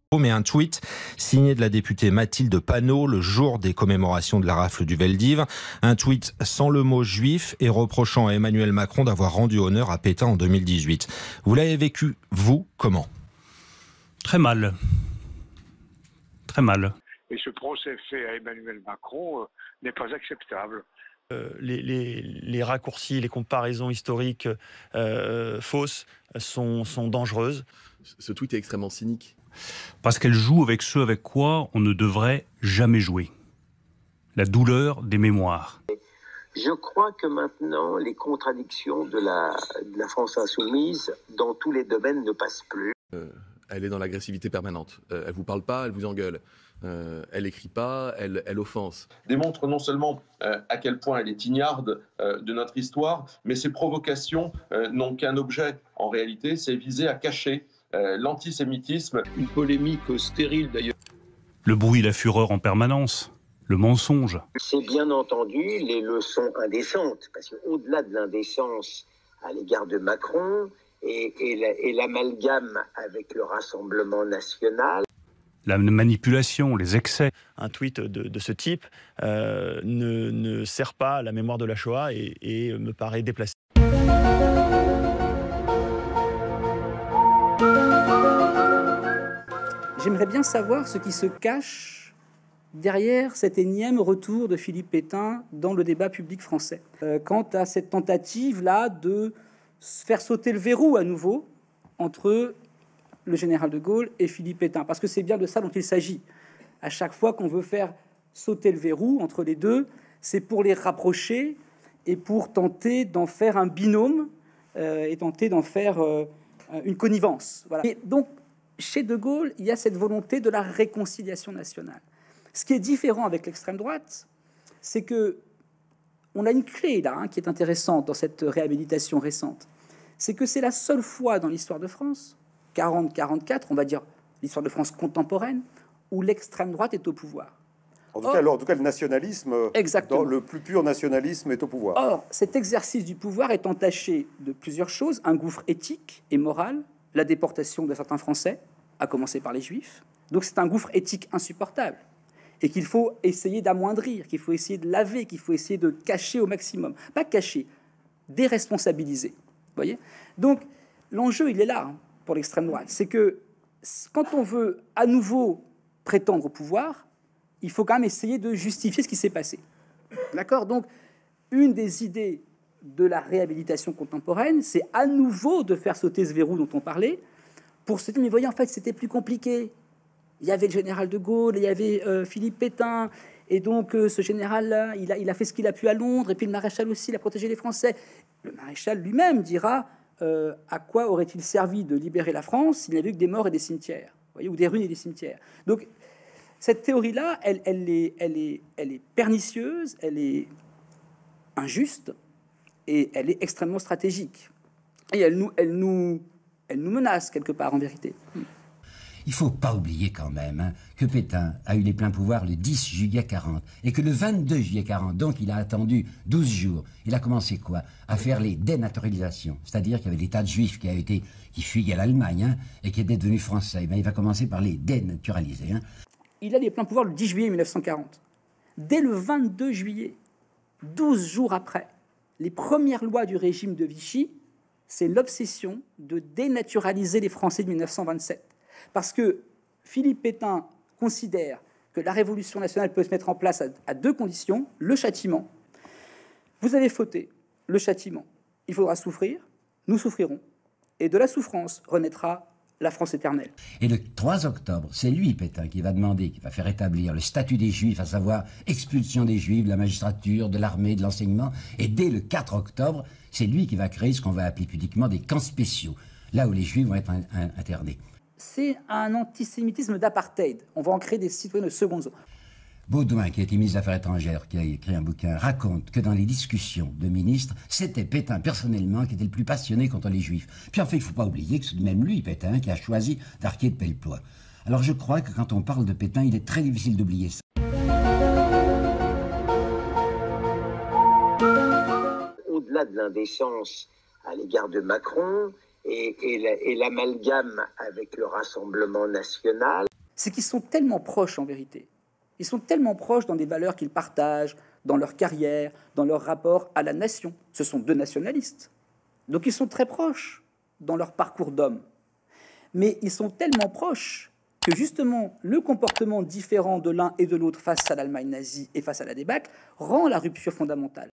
Mais un tweet signé de la députée Mathilde Panot le jour des commémorations de la rafle du Veldiv. Un tweet sans le mot juif et reprochant à Emmanuel Macron d'avoir rendu honneur à Pétain en 2018. Vous l'avez vécu, vous, comment ? Très mal. Très mal. Et ce procès fait à Emmanuel Macron n'est pas acceptable. Les raccourcis, les comparaisons historiques fausses sont dangereuses. Ce tweet est extrêmement cynique. Parce qu'elle joue avec ce avec quoi on ne devrait jamais jouer. La douleur des mémoires. Je crois que maintenant, les contradictions de la France insoumise, dans tous les domaines, ne passent plus. Elle est dans l'agressivité permanente. Elle vous parle pas, elle vous engueule. Elle écrit pas, elle offense. Démontre non seulement à quel point elle est ignarde de notre histoire, mais ses provocations n'ont qu'un objet en réalité, c'est viser à cacher l'antisémitisme. Une polémique stérile d'ailleurs. Le bruit, la fureur en permanence, le mensonge. C'est bien entendu les leçons indécentes, parce qu'au-delà de l'indécence à l'égard de Macron et l'amalgame avec le Rassemblement national, la manipulation, les excès. Un tweet de ce type ne sert pas à la mémoire de la Shoah et me paraît déplacé. J'aimerais bien savoir ce qui se cache derrière cet énième retour de Philippe Pétain dans le débat public français. Quant à cette tentative-là de faire sauter le verrou à nouveau entre le général de Gaulle et Philippe Pétain, parce que c'est bien de ça dont il s'agit. À chaque fois qu'on veut faire sauter le verrou entre les deux, c'est pour les rapprocher et pour tenter d'en faire un binôme et tenter d'en faire une connivence. Voilà. Et donc, chez de Gaulle, il y a cette volonté de la réconciliation nationale. Ce qui est différent avec l'extrême droite, c'est que on a une clé là qui est intéressante dans cette réhabilitation récente. C'est que c'est la seule fois dans l'histoire de France, 40-44, on va dire l'histoire de France contemporaine, où l'extrême droite est au pouvoir. En tout cas, le nationalisme, le plus pur nationalisme est au pouvoir. Or, cet exercice du pouvoir est entaché de plusieurs choses, un gouffre éthique et moral, la déportation de certains Français, à commencer par les Juifs. Donc c'est un gouffre éthique insupportable et qu'il faut essayer d'amoindrir, qu'il faut essayer de laver, qu'il faut essayer de cacher au maximum. Pas cacher, déresponsabiliser. Vous voyez ? Donc l'enjeu, il est là pour l'extrême droite. C'est que quand on veut à nouveau prétendre au pouvoir, il faut quand même essayer de justifier ce qui s'est passé. D'accord ? Donc une des idées de la réhabilitation contemporaine, c'est à nouveau de faire sauter ce verrou dont on parlait, pour se dire, mais voyez, en fait, c'était plus compliqué. Il y avait le général de Gaulle, il y avait Philippe Pétain, et donc ce général-là, il a fait ce qu'il a pu à Londres, et puis le maréchal aussi, il a protégé les Français. Le maréchal lui-même dira, à quoi aurait-il servi de libérer la France s'il n'y avait eu que des morts et des cimetières, voyez, ou des ruines et des cimetières. Donc, cette théorie-là, elle est pernicieuse, elle est injuste, et elle est extrêmement stratégique. Et elle nous menace quelque part, en vérité. Il ne faut pas oublier quand même que Pétain a eu les pleins pouvoirs le 10 juillet 40 et que le 22 juillet 40, donc il a attendu 12 jours. Il a commencé quoi ? À faire les dénaturalisations. C'est-à-dire qu'il y avait des tas de juifs qui fuyaient l'Allemagne et qui étaient devenus français. Il va commencer par les dénaturaliser. Il a les pleins pouvoirs le 10 juillet 1940. Dès le 22 juillet, 12 jours après, les premières lois du régime de Vichy, c'est l'obsession de dénaturaliser les Français de 1927. Parce que Philippe Pétain considère que la révolution nationale peut se mettre en place à deux conditions. Le châtiment. Vous avez fauté. Le châtiment. Il faudra souffrir. Nous souffrirons. Et de la souffrance renaîtra la France éternelle. Et le 3 octobre, c'est lui, Pétain, qui va faire établir le statut des Juifs, à savoir expulsion des Juifs, de la magistrature, de l'armée, de l'enseignement. Et dès le 4 octobre, c'est lui qui va créer ce qu'on va appeler pudiquement des camps spéciaux, là où les Juifs vont être internés. C'est un antisémitisme d'apartheid. On va en créer des citoyens de seconde zone. Baudouin, qui a été ministre des Affaires étrangères, qui a écrit un bouquin, raconte que dans les discussions de ministres, c'était Pétain personnellement qui était le plus passionné contre les Juifs. Puis en fait, il ne faut pas oublier que c'est même lui, Pétain, qui a choisi d'Arquier de Pelleploie. Alors je crois que quand on parle de Pétain, il est très difficile d'oublier ça. Au-delà de l'indécence à l'égard de Macron et l'amalgame avec le Rassemblement national, c'est qu'ils sont tellement proches en vérité. Ils sont tellement proches dans des valeurs qu'ils partagent, dans leur carrière, dans leur rapport à la nation. Ce sont deux nationalistes. Donc ils sont très proches dans leur parcours d'homme. Mais ils sont tellement proches que justement le comportement différent de l'un et de l'autre face à l'Allemagne nazie et face à la débâcle rend la rupture fondamentale.